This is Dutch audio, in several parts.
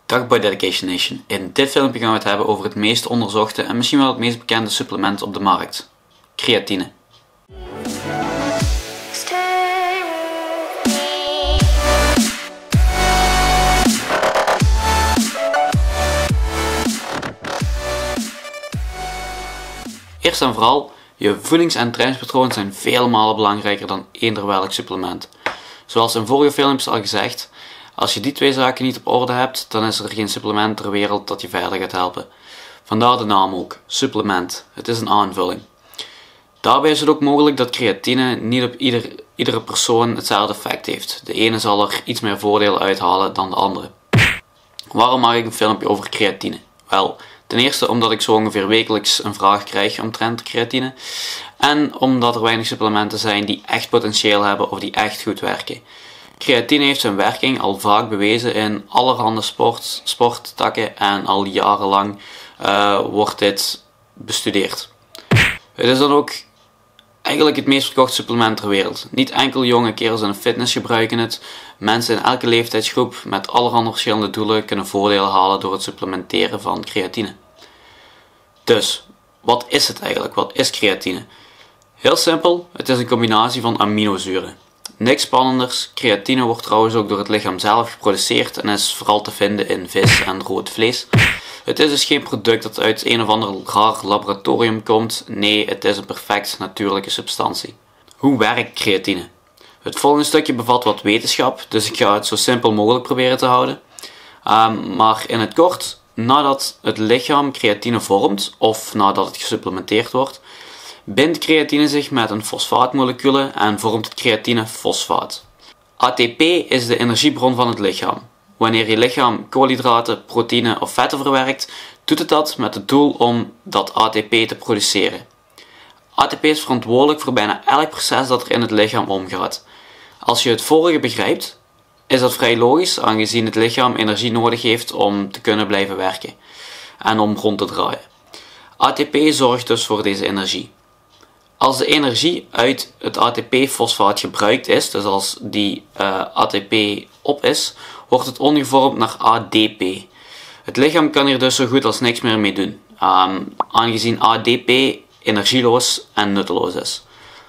Dag Body Dedication Nation. In dit filmpje gaan we het hebben over het meest onderzochte en misschien wel het meest bekende supplement op de markt. Creatine. Eerst en vooral, je voedings- en trainingspatronen zijn vele malen belangrijker dan eender welk supplement. Zoals in vorige filmpjes al gezegd, als je die twee zaken niet op orde hebt, dan is er geen supplement ter wereld dat je verder gaat helpen. Vandaar de naam ook, supplement. Het is een aanvulling. Daarbij is het ook mogelijk dat creatine niet op iedere persoon hetzelfde effect heeft. De ene zal er iets meer voordelen uithalen dan de andere. Waarom maak ik een filmpje over creatine? Wel, ten eerste omdat ik zo ongeveer wekelijks een vraag krijg omtrent creatine. En omdat er weinig supplementen zijn die echt potentieel hebben of die echt goed werken. Creatine heeft zijn werking al vaak bewezen in allerhande sporttakken en al jarenlang wordt dit bestudeerd. Het is dan ook eigenlijk het meest verkochte supplement ter wereld. Niet enkel jonge kerels in de fitness gebruiken het. Mensen in elke leeftijdsgroep met allerhande verschillende doelen kunnen voordelen halen door het supplementeren van creatine. Dus, wat is het eigenlijk? Wat is creatine? Heel simpel, het is een combinatie van aminozuren. Niks spannenders, creatine wordt trouwens ook door het lichaam zelf geproduceerd en is vooral te vinden in vis en rood vlees. Het is dus geen product dat uit een of ander raar laboratorium komt, nee, het is een perfect natuurlijke substantie. Hoe werkt creatine? Het volgende stukje bevat wat wetenschap, dus ik ga het zo simpel mogelijk proberen te houden. Maar in het kort, nadat het lichaam creatine vormt, of nadat het gesupplementeerd wordt, bindt creatine zich met een fosfaatmoleculen en vormt het creatinefosfaat. ATP is de energiebron van het lichaam. Wanneer je lichaam koolhydraten, proteïne of vetten verwerkt, doet het dat met het doel om dat ATP te produceren. ATP is verantwoordelijk voor bijna elk proces dat er in het lichaam omgaat. Als je het vorige begrijpt, is dat vrij logisch, aangezien het lichaam energie nodig heeft om te kunnen blijven werken en om rond te draaien. ATP zorgt dus voor deze energie. Als de energie uit het ATP-fosfaat gebruikt is, dus als die ATP op is, wordt het omgevormd naar ADP. Het lichaam kan hier dus zo goed als niks meer mee doen, aangezien ADP energieloos en nutteloos is.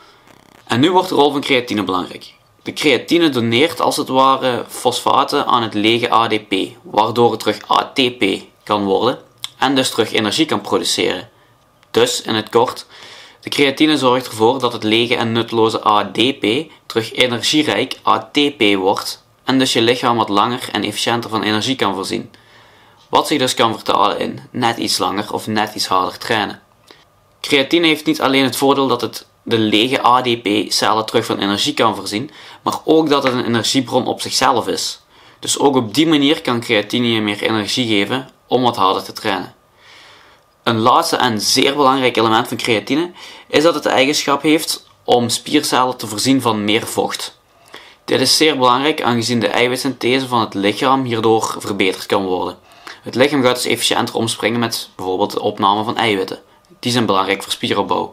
En nu wordt de rol van creatine belangrijk. De creatine doneert als het ware fosfaten aan het lege ADP, waardoor het terug ATP kan worden en dus terug energie kan produceren. Dus, in het kort, de creatine zorgt ervoor dat het lege en nutteloze ADP terug energierijk ATP wordt en dus je lichaam wat langer en efficiënter van energie kan voorzien. Wat zich dus kan vertalen in net iets langer of net iets harder trainen. Creatine heeft niet alleen het voordeel dat het de lege ADP-cellen terug van energie kan voorzien, maar ook dat het een energiebron op zichzelf is. Dus ook op die manier kan creatine je meer energie geven om wat harder te trainen. Een laatste en zeer belangrijk element van creatine is dat het de eigenschap heeft om spiercellen te voorzien van meer vocht. Dit is zeer belangrijk aangezien de eiwitsynthese van het lichaam hierdoor verbeterd kan worden. Het lichaam gaat dus efficiënter omspringen met bijvoorbeeld de opname van eiwitten. Die zijn belangrijk voor spieropbouw.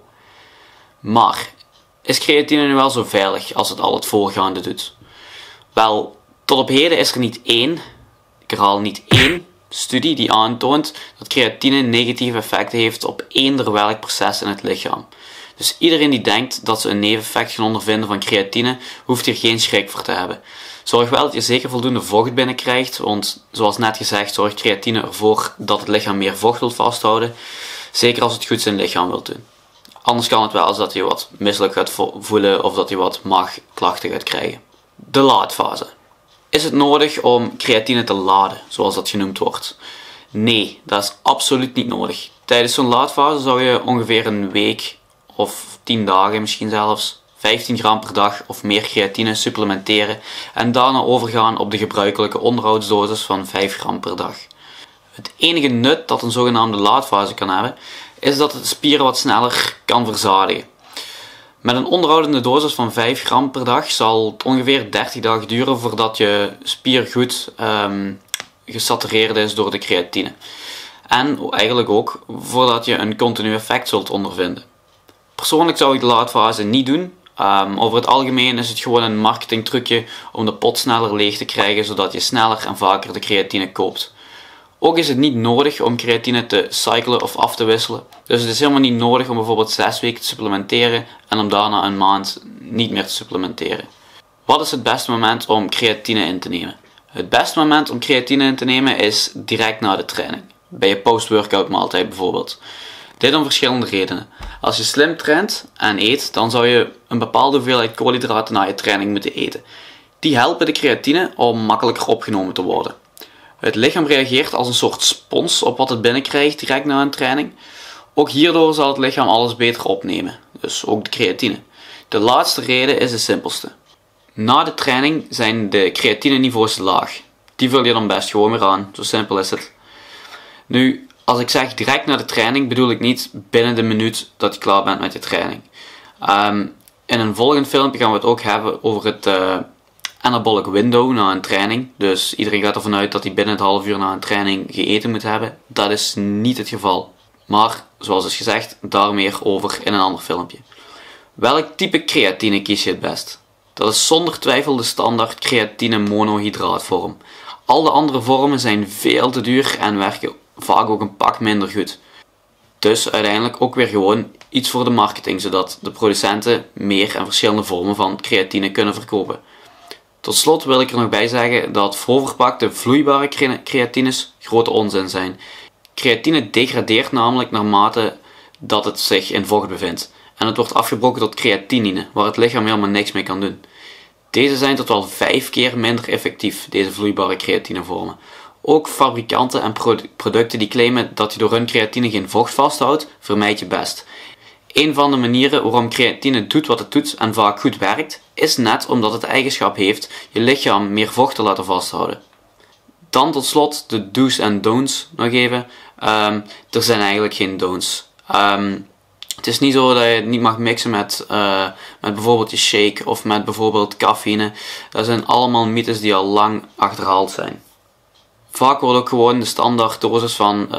Maar, is creatine nu wel zo veilig als het al het voorgaande doet? Wel, tot op heden is er niet één, ik herhaal niet één, studie die aantoont dat creatine negatieve effecten heeft op eender welk proces in het lichaam. Dus iedereen die denkt dat ze een neveneffect gaan ondervinden van creatine, hoeft hier geen schrik voor te hebben. Zorg wel dat je zeker voldoende vocht binnenkrijgt, want zoals net gezegd zorgt creatine ervoor dat het lichaam meer vocht wil vasthouden, zeker als het goed zijn lichaam wil doen. Anders kan het wel eens dat je wat misselijk gaat voelen of dat je wat maagklachten gaat krijgen. De laadfase. Is het nodig om creatine te laden, zoals dat genoemd wordt? Nee, dat is absoluut niet nodig. Tijdens zo'n laadfase zou je ongeveer een week of 10 dagen misschien zelfs 15 gram per dag of meer creatine supplementeren en daarna overgaan op de gebruikelijke onderhoudsdosis van 5 gram per dag. Het enige nut dat een zogenaamde laadfase kan hebben, is dat het de spieren wat sneller kan verzadigen. Met een onderhoudende dosis van 5 gram per dag zal het ongeveer 30 dagen duren voordat je spier goed gesatureerd is door de creatine. En eigenlijk ook voordat je een continu effect zult ondervinden. Persoonlijk zou ik de laadfase niet doen. Over het algemeen is het gewoon een marketingtrucje om de pot sneller leeg te krijgen zodat je sneller en vaker de creatine koopt. Ook is het niet nodig om creatine te cyclen of af te wisselen. Dus het is helemaal niet nodig om bijvoorbeeld 6 weken te supplementeren en om daarna een maand niet meer te supplementeren. Wat is het beste moment om creatine in te nemen? Het beste moment om creatine in te nemen is direct na de training. Bij je post-workout maaltijd bijvoorbeeld. Dit om verschillende redenen. Als je slim traint en eet, dan zou je een bepaalde hoeveelheid koolhydraten na je training moeten eten. Die helpen de creatine om makkelijker opgenomen te worden. Het lichaam reageert als een soort spons op wat het binnenkrijgt direct na een training. Ook hierdoor zal het lichaam alles beter opnemen, dus ook de creatine. De laatste reden is de simpelste. Na de training zijn de creatineniveaus laag. Die vul je dan best gewoon weer aan, zo simpel is het. Nu, als ik zeg direct na de training, bedoel ik niet binnen de minuut dat je klaar bent met je training. In een volgend filmpje gaan we het ook hebben over het anabolic window na een training. Dus iedereen gaat ervan uit dat hij binnen het half uur na een training gegeten moet hebben. Dat is niet het geval. Maar, zoals is gezegd, daar meer over in een ander filmpje. Welk type creatine kies je het best? Dat is zonder twijfel de standaard creatine monohydraatvorm. Al de andere vormen zijn veel te duur en werken vaak ook een pak minder goed. Dus uiteindelijk ook weer gewoon iets voor de marketing, zodat de producenten meer en verschillende vormen van creatine kunnen verkopen. Tot slot wil ik er nog bij zeggen dat voorverpakte vloeibare creatines grote onzin zijn. Creatine degradeert namelijk naarmate dat het zich in vocht bevindt. En het wordt afgebroken tot creatinine, waar het lichaam helemaal niks mee kan doen. Deze zijn tot wel 5 keer minder effectief, deze vloeibare creatinevormen. Ook fabrikanten en producten die claimen dat je door hun creatine geen vocht vasthoudt, vermijd je best. Een van de manieren waarom creatine doet wat het doet en vaak goed werkt, is net omdat het de eigenschap heeft je lichaam meer vocht te laten vasthouden. Dan tot slot de do's en don'ts nog even. Er zijn eigenlijk geen don'ts. Het is niet zo dat je het niet mag mixen met bijvoorbeeld je shake of met bijvoorbeeld cafeïne. Dat zijn allemaal mythes die al lang achterhaald zijn. Vaak wordt ook gewoon de standaard dosis van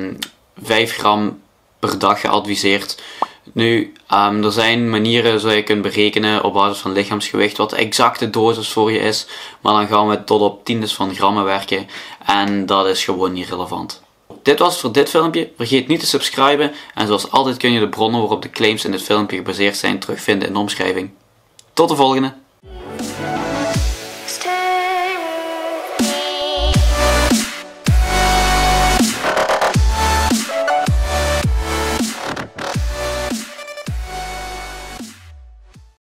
5 gram per dag geadviseerd. Nu, er zijn manieren zodat je kunt berekenen op basis van lichaamsgewicht wat de exacte dosis voor je is. Maar dan gaan we tot op tiendes van grammen werken en dat is gewoon niet relevant. Dit was het voor dit filmpje. Vergeet niet te subscriben en zoals altijd kun je de bronnen waarop de claims in dit filmpje gebaseerd zijn terugvinden in de omschrijving. Tot de volgende!